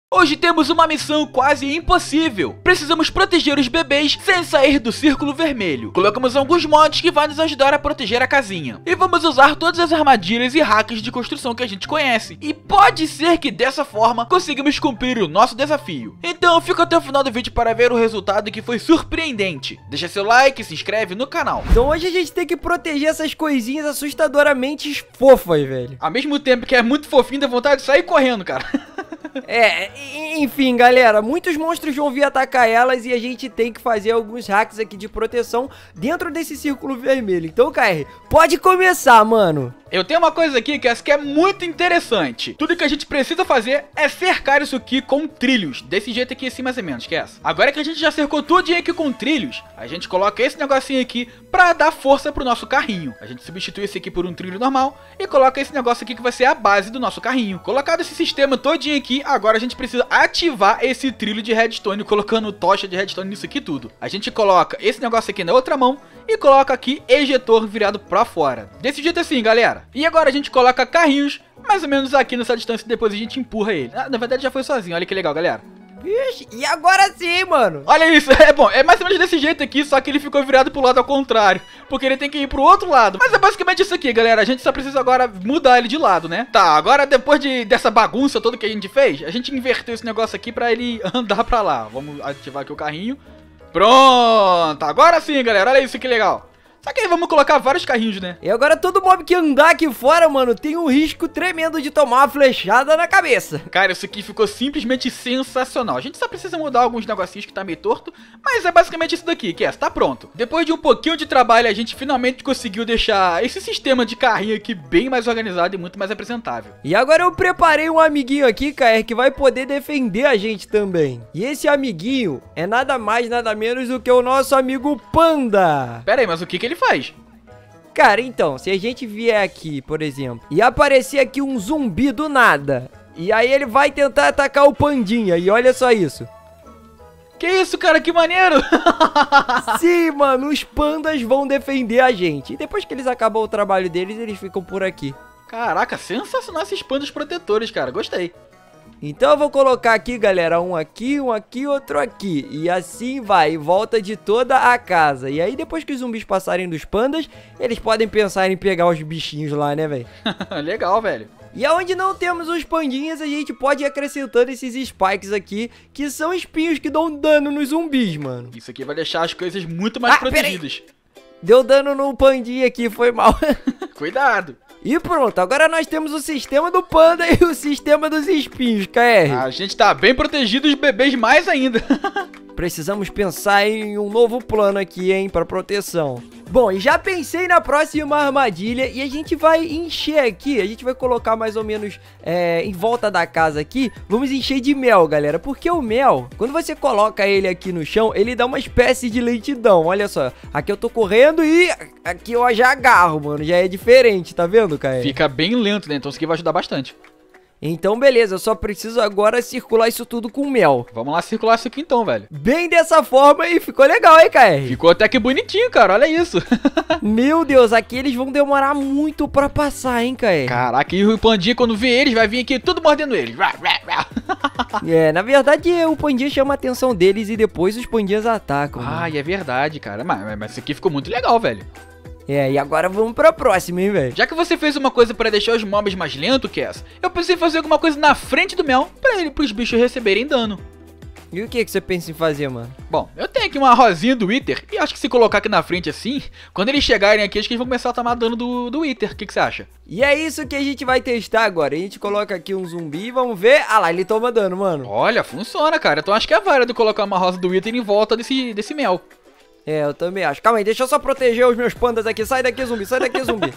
Hoje temos uma missão quase impossível. Precisamos proteger os bebês sem sair do círculo vermelho. Colocamos alguns mods que vão nos ajudar a proteger a casinha. E vamos usar todas as armadilhas e hacks de construção que a gente conhece. E pode ser que dessa forma consigamos cumprir o nosso desafio. Então fica até o final do vídeo para ver o resultado, que foi surpreendente. Deixa seu like e se inscreve no canal. Então hoje a gente tem que proteger essas coisinhas assustadoramente fofas, velho. Ao mesmo tempo que é muito fofinho, dá vontade de sair correndo, cara. Enfim, galera, muitos monstros vão vir atacar elas e a gente tem que fazer alguns hacks aqui de proteção dentro desse círculo vermelho. Então, KR, pode começar, mano. Eu tenho uma coisa aqui que é muito interessante. Tudo que a gente precisa fazer é cercar isso aqui com trilhos. Desse jeito aqui assim, mais ou menos, que é essa. Agora que a gente já cercou tudo aqui com trilhos, a gente coloca esse negocinho aqui pra dar força pro nosso carrinho. A gente substitui esse aqui por um trilho normal e coloca esse negócio aqui que vai ser a base do nosso carrinho. Colocado esse sistema todinho aqui, agora a gente precisa ativar esse trilho de redstone, colocando tocha de redstone nisso aqui tudo. A gente coloca esse negócio aqui na outra mão e coloca aqui ejetor virado pra fora. Desse jeito assim, galera. E agora a gente coloca carrinhos mais ou menos aqui nessa distância e depois a gente empurra ele. Na verdade já foi sozinho, olha que legal, galera. Vixe, e agora sim, mano. Olha isso, é mais ou menos desse jeito aqui, só que ele ficou virado pro lado ao contrário, porque ele tem que ir pro outro lado. Mas é basicamente isso aqui, galera, a gente só precisa agora mudar ele de lado, né? Tá, agora depois dessa bagunça toda que a gente fez, a gente inverteu esse negócio aqui pra ele andar pra lá. Vamos ativar aqui o carrinho. Pronto, agora sim, galera, olha isso que legal. Só que aí vamos colocar vários carrinhos, né? E agora todo mob que andar aqui fora, mano, tem um risco tremendo de tomar uma flechada na cabeça. Cara, isso aqui ficou simplesmente sensacional. A gente só precisa mudar alguns negocinhos que tá meio torto, mas é basicamente isso daqui, que tá pronto. Depois de um pouquinho de trabalho, a gente finalmente conseguiu deixar esse sistema de carrinho aqui bem mais organizado e muito mais apresentável. E agora eu preparei um amiguinho aqui, KR, que vai poder defender a gente também. E esse amiguinho é nada mais, nada menos do que o nosso amigo Panda. Pera aí, mas o que ele faz? Cara, então, se a gente vier aqui, por exemplo, e aparecer aqui um zumbi do nada, e aí ele vai tentar atacar o Pandinha, e olha só isso. Que isso, cara, que maneiro! Sim, mano, os pandas vão defender a gente. E depois que eles acabam o trabalho deles, eles ficam por aqui. Caraca, sensacional esses pandas protetores, cara, gostei. Então eu vou colocar aqui, galera, um aqui, outro aqui. E assim vai, em volta de toda a casa. E aí depois que os zumbis passarem dos pandas, eles podem pensar em pegar os bichinhos lá, né, velho? Legal, velho. E aonde não temos os pandinhas, a gente pode ir acrescentando esses spikes aqui, que são espinhos que dão dano nos zumbis, mano. Isso aqui vai deixar as coisas muito mais protegidas. Deu dano no pandinha aqui, foi mal. Cuidado. E pronto, agora nós temos o sistema do panda e o sistema dos espinhos, KR. A gente tá bem protegido, os bebês mais ainda. Precisamos pensar em um novo plano aqui, hein, pra proteção. Bom, e já pensei na próxima armadilha e a gente vai encher aqui, a gente vai colocar mais ou menos em volta da casa aqui, vamos encher de mel, galera, porque o mel, quando você coloca ele aqui no chão, ele dá uma espécie de lentidão, olha só, aqui eu tô correndo e aqui eu já agarro, mano, já é diferente, tá vendo, cara? Fica bem lento, né, então isso aqui vai ajudar bastante. Então beleza, eu só preciso agora circular isso tudo com mel. Vamos lá circular isso aqui então, velho. Bem dessa forma e ficou legal, hein, KR? Ficou até que bonitinho, cara, olha isso. Meu Deus, aqui eles vão demorar muito pra passar, hein, KR? Caraca, e o Pandinha quando vê eles, vai vir aqui tudo mordendo eles. Na verdade o Pandinha chama a atenção deles e depois os Pandinhas atacam. Ah, é verdade, cara, mas isso aqui ficou muito legal, velho. E agora vamos pra próxima, hein, velho? Já que você fez uma coisa pra deixar os mobs mais lentos, Cass, eu pensei em fazer alguma coisa na frente do mel pros bichos receberem dano. E o que você pensa em fazer, mano? Bom, eu tenho aqui uma rosinha do Wither e acho que se colocar aqui na frente assim, quando eles chegarem aqui, acho que eles vão começar a tomar dano do Wither. O que você acha? E é isso que a gente vai testar agora. A gente coloca aqui um zumbi e vamos ver. Ah lá, ele toma dano, mano. Olha, funciona, cara. Então acho que é válido colocar uma rosa do Wither em volta desse mel. Eu também acho. Calma aí, deixa eu só proteger os meus pandas aqui. Sai daqui, zumbi, sai daqui, zumbi.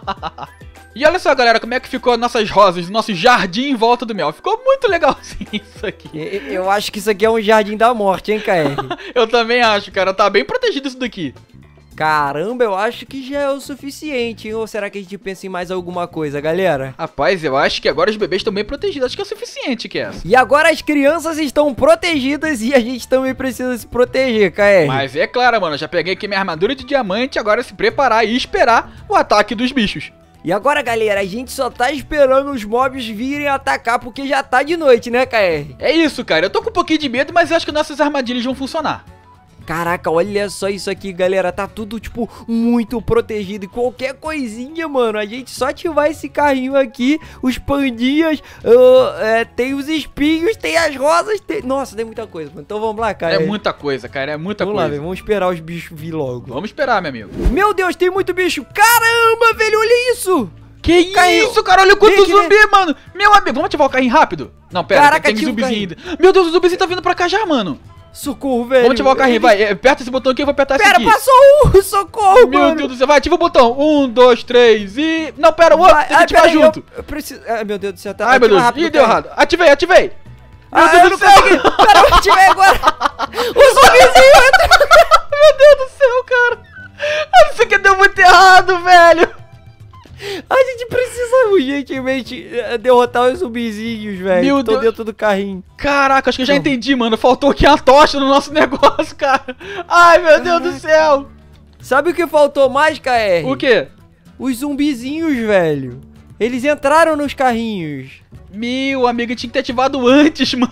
E olha só, galera, como é que ficou as nossas rosas, nosso jardim em volta do mel. Ficou muito legalzinho isso aqui. Eu acho que isso aqui é um jardim da morte, hein, KR? Eu também acho, cara. Tá bem protegido isso daqui. Caramba, eu acho que já é o suficiente, hein? Ou será que a gente pensa em mais alguma coisa, galera? Rapaz, eu acho que agora os bebês estão bem protegidos. Acho que é o suficiente, Cass. E agora as crianças estão protegidas e a gente também precisa se proteger, KR. Mas é claro, mano. Eu já peguei aqui minha armadura de diamante. Agora é se preparar e esperar o ataque dos bichos. E agora, galera, a gente só tá esperando os mobs virem atacar, porque já tá de noite, né, KR? É isso, cara. Eu tô com um pouquinho de medo, mas eu acho que nossas armadilhas vão funcionar. Caraca, olha só isso aqui, galera. Tá tudo, tipo, muito protegido. E qualquer coisinha, mano, a gente só ativar esse carrinho aqui, os pandinhas, tem os espinhos, tem as rosas, tem... Nossa, tem muita coisa, mano. Então vamos lá, cara. É muita coisa, cara. É muita vamos coisa. lá, velho. Vamos esperar os bichos vir logo. Vamos esperar, meu amigo. Meu Deus, tem muito bicho. Caramba, velho, olha isso. Que isso, cara? Olha quanto zumbi, mano. Meu amigo, vamos ativar o carrinho rápido? Não, pera, caraca, tem zumbizinho ainda. Meu Deus, o zumbizinho tá vindo pra cá já, mano. Socorro, velho. Vamos ativar o carrinho, vai. Aperta esse botão aqui, eu vou apertar esse aqui. Pera, passou um. Socorro, meu mano. Deus do céu. Vai, ativa o botão. 1, 2, 3 e... Não, pera, o outro. Tem que ativar junto. Eu preciso... Ai, meu Deus do céu. Tá... Ai, meu Deus. Ih, deu errado. Ativei. Meu Deus do céu. Pera, eu ativei agora. O zumbizinho. Meu Deus do céu, cara. Isso aqui deu muito errado, velho. A gente precisa urgentemente derrotar os zumbizinhos, velho. Meu Tô Deus. dentro do carrinho. Caraca, acho que eu já entendi, mano. Faltou aqui a tocha no nosso negócio, cara. Ai, meu Deus do céu. Sabe o que faltou mais, KR? O quê? Os zumbizinhos, velho. Eles entraram nos carrinhos. Meu amigo, tinha que ter ativado antes, mano.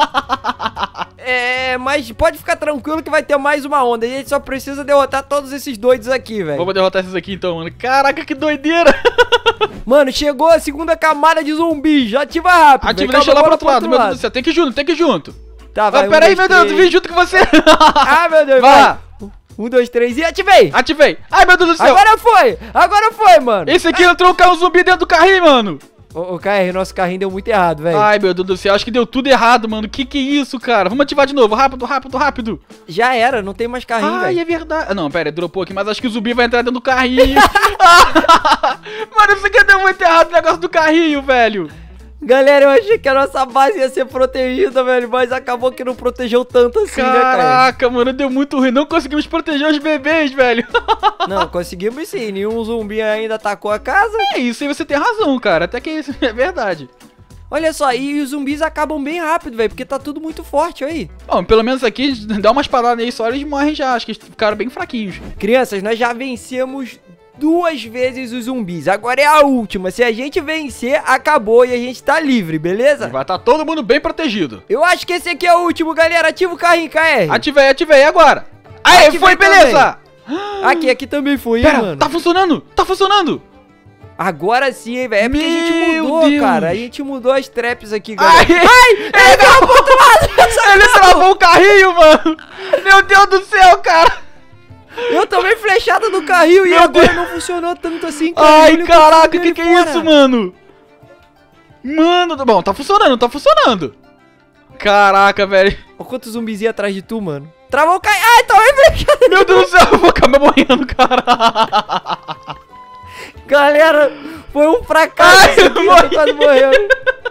Mas pode ficar tranquilo que vai ter mais uma onda. A gente só precisa derrotar todos esses doidos aqui, velho. Vamos derrotar esses aqui então, mano. Caraca, que doideira. Mano, chegou a segunda camada de zumbi. Já ativa rápido. Ativa, deixa eu lá pro outro lado. Meu Deus do céu, tem que ir junto. Tá, vai. Pera aí, meu Deus, vim junto com você. Ah, meu Deus, vai. 1, 2, 3 e ativei. Ai, meu Deus do céu. Agora foi, mano. Esse aqui entrou um zumbi dentro do carrinho, mano. Ô, KR, nosso carrinho deu muito errado, velho. Ai, meu Deus do céu, acho que deu tudo errado, mano. Que é isso, cara? Vamos ativar de novo, rápido. Já era, não tem mais carrinho, velho. Ai, é verdade. Não, pera, dropou aqui, mas acho que o zumbi vai entrar dentro do carrinho. Mano, isso aqui deu muito errado, o negócio do carrinho, velho. Galera, eu achei que a nossa base ia ser protegida, velho, mas acabou que não protegeu tanto assim, né, cara? Caraca, mano, deu muito ruim. Não conseguimos proteger os bebês, velho. Não, conseguimos sim. Nenhum zumbi ainda atacou a casa. É isso, aí você tem razão, cara. Até que isso é verdade. Olha só, e os zumbis acabam bem rápido, velho, porque tá tudo muito forte aí. Bom, pelo menos aqui, dá umas paradas aí só, eles morrem já. Acho que eles ficaram bem fraquinhos. Crianças, nós já vencemos 2 vezes os zumbis. Agora é a última. Se a gente vencer, acabou e a gente tá livre, beleza? Vai estar todo mundo bem protegido. Eu acho que esse aqui é o último, galera. Ativa o carrinho, KR. Ativei agora. Aê, foi, beleza. Aqui também foi, Pera, mano. tá funcionando. Agora sim, hein, velho. É porque a gente Meu mudou, Deus. cara. A gente mudou as traps aqui, galera. Ele travou pro outro lado. Ele travou o carrinho, mano. Meu Deus do céu, cara. Eu tomei flechada no carrinho e agora não funcionou tanto assim, cara. Ai, caraca, que é isso, mano? Mano, bom, tá funcionando. Caraca, velho. Olha quantos zumbizinhos atrás de tu, mano. Travou o carrinho. Ai, tomei flechada. Meu Deus do céu, eu vou acabar morrendo, cara. Galera, foi um fracasso. Ai, eu tô quase morrendo.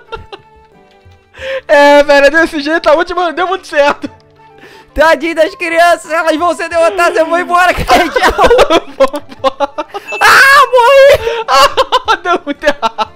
É, velho, desse jeito a última deu muito certo. Tadinho das crianças, elas vão ser derrotadas, eu vou embora, cara. Tchau. Vambora. Ah, morri. Deu muito errado.